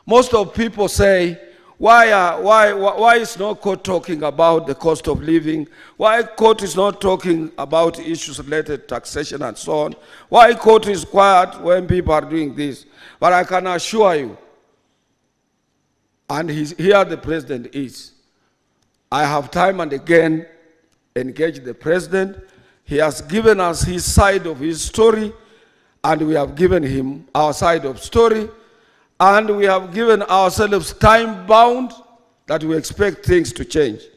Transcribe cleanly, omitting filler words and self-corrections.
Most of people say, why is no court talking about the cost of living? Why court is not talking about issues related to taxation and so on? Why court is quiet when people are doing this? But I can assure you, and here the president is, I have time and again engaged the president. He has given us his side of his story, and we have given him our side of story. And we have given ourselves time bound that we expect things to change.